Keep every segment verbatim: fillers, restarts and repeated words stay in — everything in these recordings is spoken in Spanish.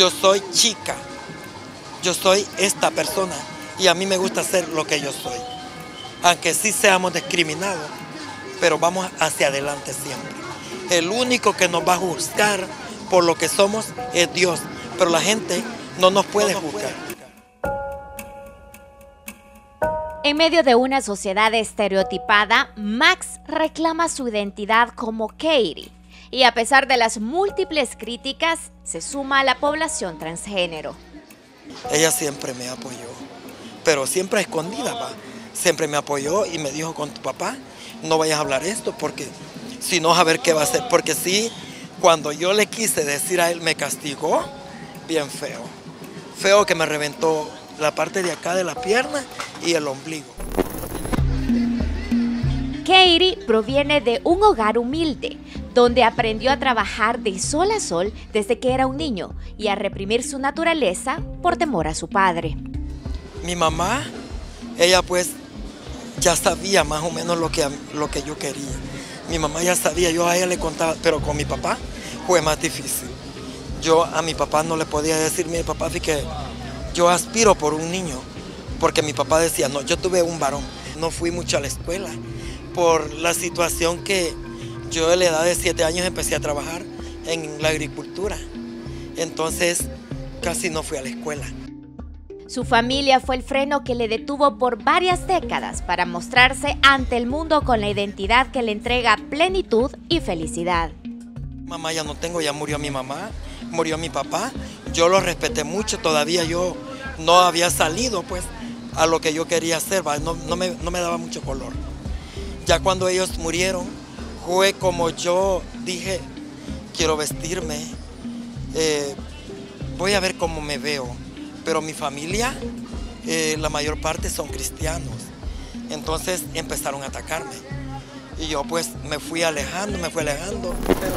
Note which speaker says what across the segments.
Speaker 1: Yo soy chica, yo soy esta persona y a mí me gusta ser lo que yo soy. Aunque sí seamos discriminados, pero vamos hacia adelante siempre. El único que nos va a juzgar por lo que somos es Dios, pero la gente no nos puede juzgar.
Speaker 2: En medio de una sociedad estereotipada, Max reclama su identidad como Katie y a pesar de las múltiples críticas, se suma a la población transgénero.
Speaker 1: Ella siempre me apoyó, pero siempre a escondida, va. Siempre me apoyó y me dijo: con tu papá no vayas a hablar esto porque si no, a ver qué va a hacer. Porque sí, cuando yo le quise decir a él, me castigó bien feo. Feo que me reventó la parte de acá de la pierna y el ombligo.
Speaker 2: Katie proviene de un hogar humilde, donde aprendió a trabajar de sol a sol desde que era un niño y a reprimir su naturaleza por temor a su padre.
Speaker 1: Mi mamá, ella pues ya sabía más o menos lo que, lo que yo quería. Mi mamá ya sabía, yo a ella le contaba, pero con mi papá fue más difícil. Yo a mi papá no le podía decir: mi papá, que yo aspiro por un niño, porque mi papá decía: no, yo tuve un varón. No fui mucho a la escuela por la situación que yo a la edad de siete años empecé a trabajar en la agricultura. Entonces casi no fui a la escuela.
Speaker 2: Su familia fue el freno que le detuvo por varias décadas para mostrarse ante el mundo con la identidad que le entrega plenitud y felicidad.
Speaker 1: Mamá ya no tengo, ya murió mi mamá, murió mi papá. Yo lo respeté mucho, todavía yo no había salido pues a lo que yo quería hacer, no, no, me, no me daba mucho color. Ya cuando ellos murieron, fue como yo dije: quiero vestirme, eh, voy a ver cómo me veo. Pero mi familia, eh, la mayor parte son cristianos, entonces empezaron a atacarme. Y yo pues me fui alejando, me fui alejando.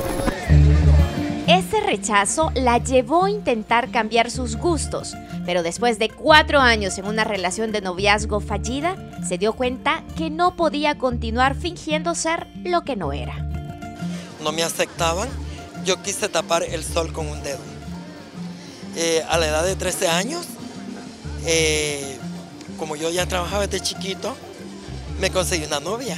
Speaker 2: Ese rechazo la llevó a intentar cambiar sus gustos, pero después de cuatro años en una relación de noviazgo fallida, se dio cuenta que no podía continuar fingiendo ser lo que no era.
Speaker 1: No me aceptaban, yo quise tapar el sol con un dedo. Eh, a la edad de trece años, eh, como yo ya trabajaba desde chiquito, me conseguí una novia.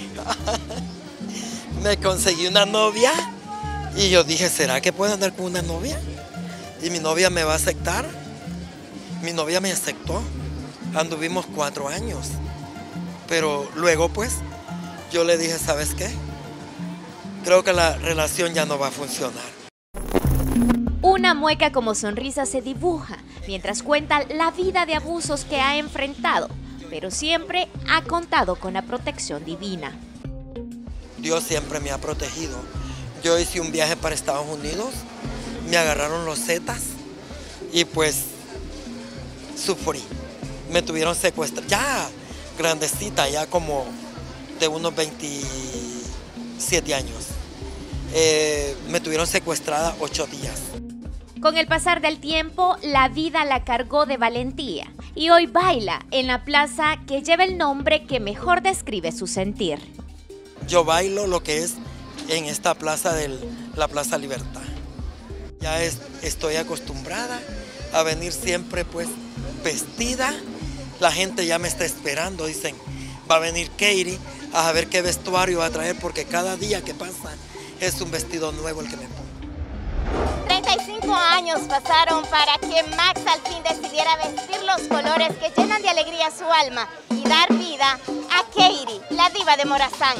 Speaker 1: Me conseguí una novia y yo dije: ¿será que puedo andar con una novia? Y mi novia me va a aceptar. Mi novia me aceptó. Anduvimos cuatro años. Pero luego pues yo le dije: ¿sabes qué? Creo que la relación ya no va a funcionar.
Speaker 2: Una mueca como sonrisa se dibuja mientras cuenta la vida de abusos que ha enfrentado, pero siempre ha contado con la protección divina.
Speaker 1: Dios siempre me ha protegido. Yo hice un viaje para Estados Unidos, me agarraron los zetas y pues sufrí. Me tuvieron secuestrada, ya grandecita, ya como de unos veintisiete años. Eh, me tuvieron secuestrada ocho días.
Speaker 2: Con el pasar del tiempo, la vida la cargó de valentía y hoy baila en la plaza que lleva el nombre que mejor describe su sentir.
Speaker 1: Yo bailo lo que es en esta plaza de la Plaza Libertad. Ya es, estoy acostumbrada a venir siempre pues vestida. La gente ya me está esperando, dicen: va a venir Katie a ver qué vestuario va a traer, porque cada día que pasa es un vestido nuevo el que me pongo.
Speaker 3: treinta y cinco años pasaron para que Max al fin decidiera vestir los colores que llenan de alegría su alma y dar vida a Katie, la diva de Morazán.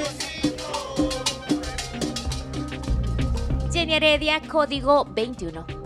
Speaker 2: Jenny Heredia, Código veintiuno.